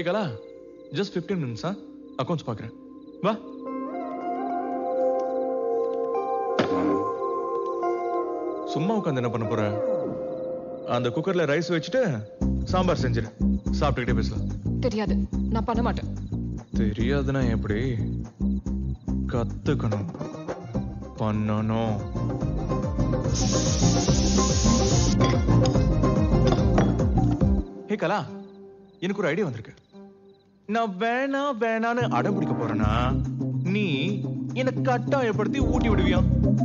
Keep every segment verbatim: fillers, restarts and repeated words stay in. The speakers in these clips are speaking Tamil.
ஹே கலா, ஜஸ்ட் ஃபிஃப்டீன் மினிட்ஸா அக்கௌண்ட்ஸ் பார்க்குறேன். வா. சும்மா உட்காந்து என்ன பண்ண போற? அந்த குக்கர்ல ரைஸ் வச்சுட்டு சாம்பார் செஞ்சிரு. சாப்பிட்டுக்கிட்டே பேசலாம். தெரியாது, நான் பண்ண மாட்டேன். தெரியாதுன்னா எப்படி? கத்துக்கணும், பண்ணணும். ஹே கலா, எனக்கு ஒரு ஐடியா வந்திருக்கு. நான் வேணா வேணான்னு அடம் பிடிக்க போறேன்னா நீ எனக்கு கட்டாயப்படுத்தி ஊட்டி விடுவியா?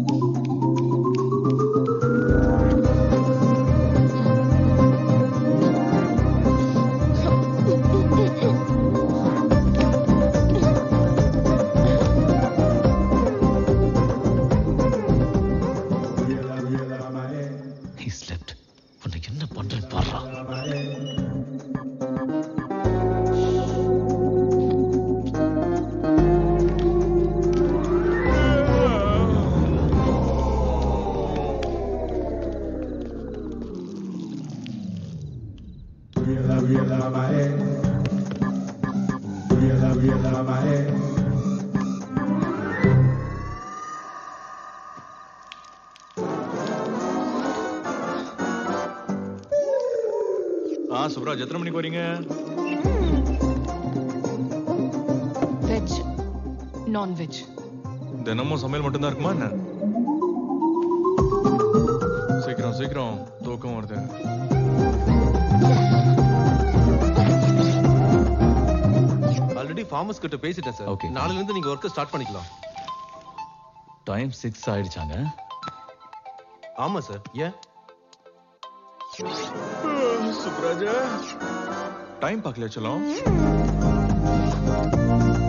என்ன பண்றேன் பாரு. ஆ சுப்ராஜ், எத்தனை மணிக்கு வரீங்க? Veg, non veg. தினமும் சமையல் மட்டும்தான் இருக்குமா என்ன? சீக்கிரம் சீக்கிரம், தூக்கம் வருது. ஆல்ரெடி ஃபார்மர்ஸ் கிட்ட பேசிட்டேன் சார். ஓகே, நாளைல இருந்து நீங்க வர்க்க ஸ்டார்ட் பண்ணிக்கலாம். டைம் சிக்ஸ் ஆயிடுச்சாங்க. ஆமா சார். ஏன் சுப்ராஜ் டைம் பார்க்கல? சொல்லும்